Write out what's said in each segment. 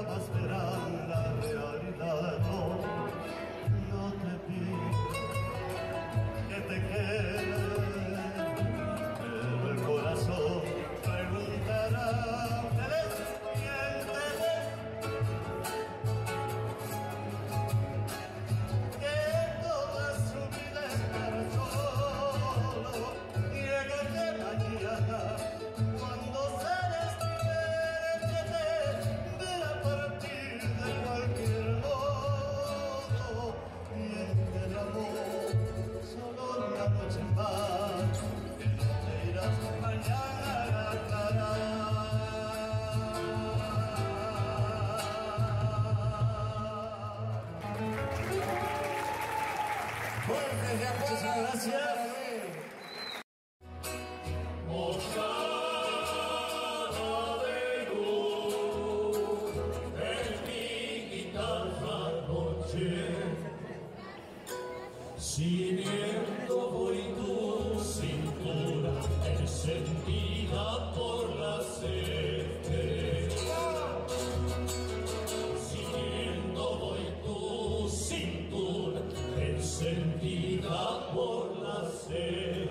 jamás verán la realidad. No, no te pido que te quedes, pero el corazón preguntará, ¿te ves? ¿Quién te ves? Que toda su vida estará solo, niega que mañana, cuando se despierte, verá partir de cualquier modo, y en el amor solo una noche más, que no te irás mañana a la cara. Muchas gracias. Siguiendo voy tu cintura, encendida por la sed. Siguiendo voy tu cintura, encendida por la sed.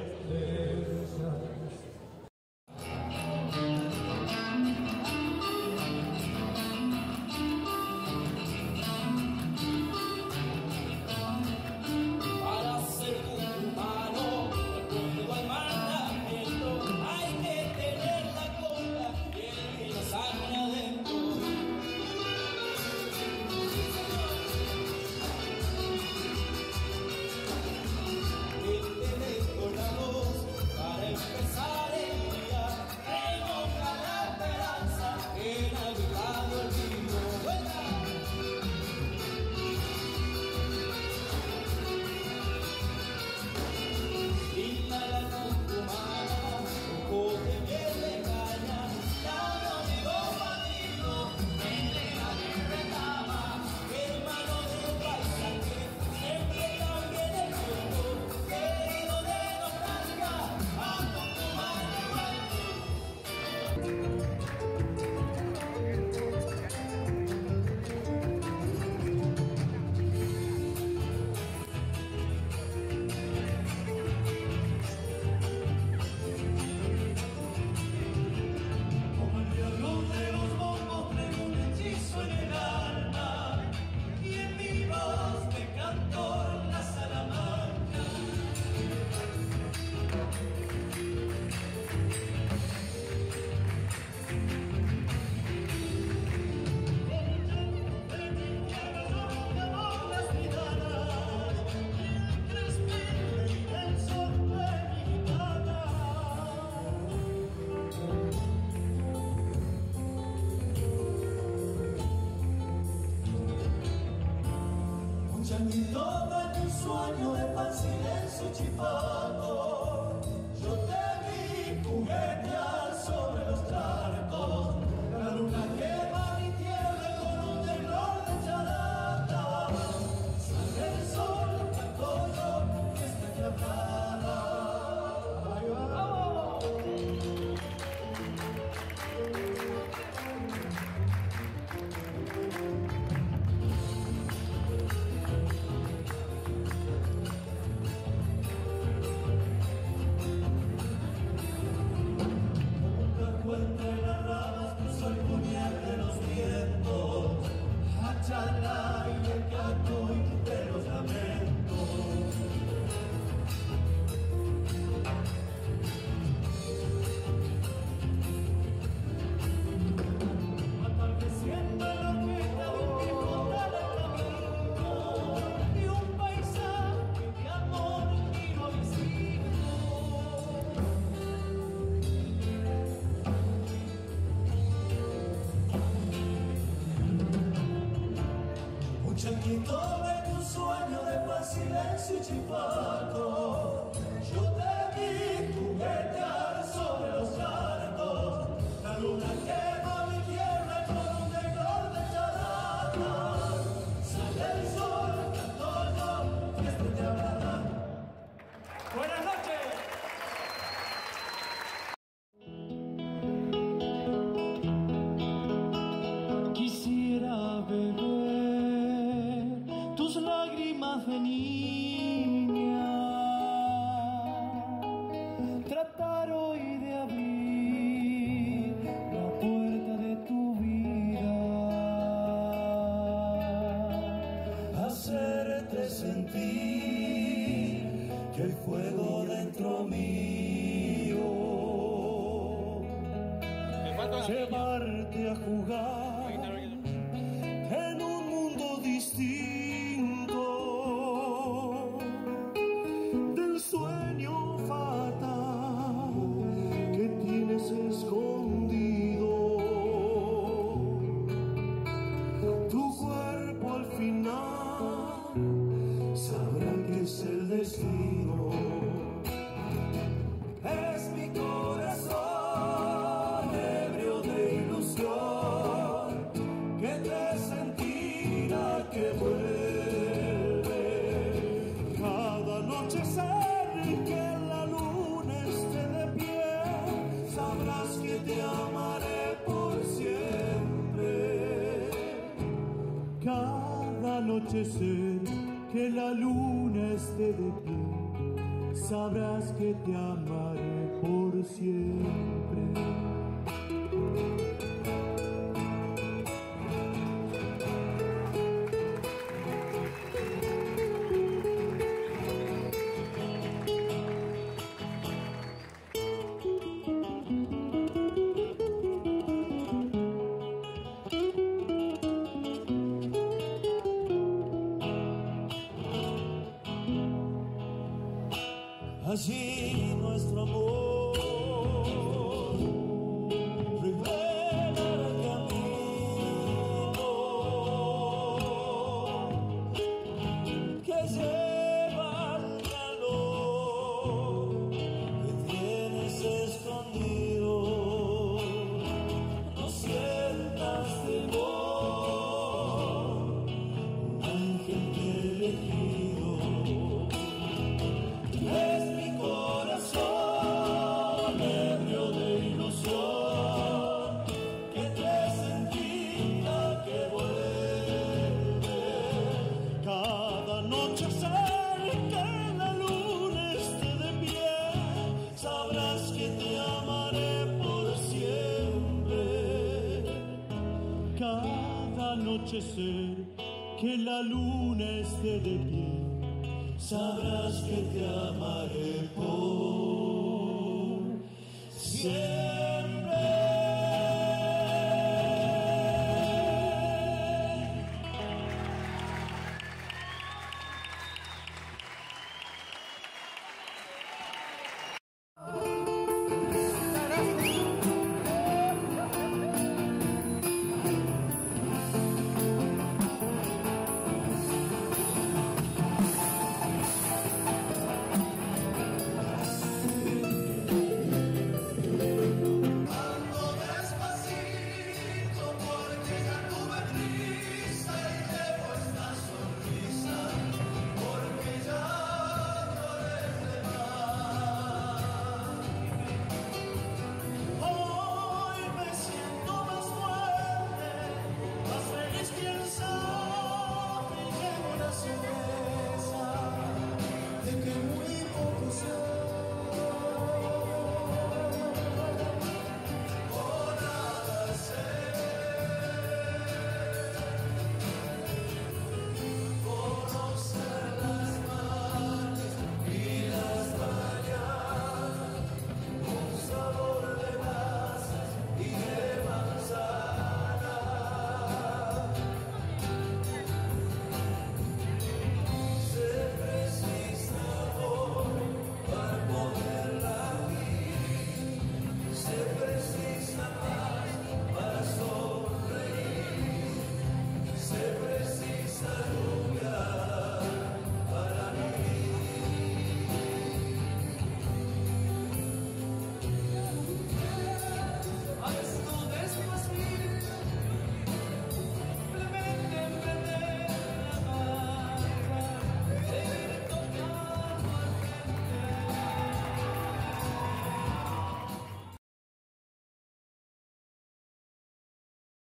Quisiera labios de niña, tratar hoy de abrir la puerta de tu vida, hacerte sentir que hay fuego dentro mío, llevarte a jugar en un mundo distinto del sueño fatal que tienes escondido. Tu cuerpo al final sabrá que es el destino. Es mi corazón ebrio de ilusión que te sentirá que vuelve. Cada noche que la luna esté de pie, sabrás que te amaré por siempre. Cada anochecer que la luna esté de pie, sabrás que te amaré por siempre. Allí nuestro amor revela el camino que lleva al calor que tienes escondido. No sientas temor, un ángel te he elegido. Es mi corazón ebrio de ilusión que te sentirá que vuelve. Cada noche que la luna esté de pie, sabrás que te amaré por siempre. Cada anochecer que la luna esté de pie, sabrás que te amaré por siempre.